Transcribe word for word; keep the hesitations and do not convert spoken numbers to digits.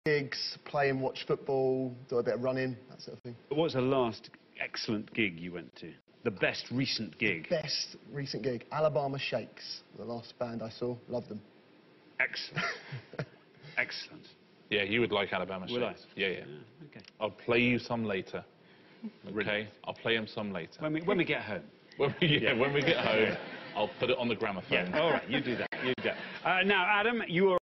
gigs, play and watch football, do a bit of running, that sort of thing. What was the last excellent gig you went to? The best recent gig? The best recent gig. Alabama Shakes, the last band I saw. Loved them. Excellent. Excellent. Yeah, you would like Alabama Shakes. Would I? Yeah, yeah. yeah. Okay. I'll play you some later. Okay? Brilliant. I'll play him some later. When we, when we get home. When we, yeah, when we get home, I'll put it on the gramophone. Yeah, all right, you do that. You do that. Uh, now, Adam, you are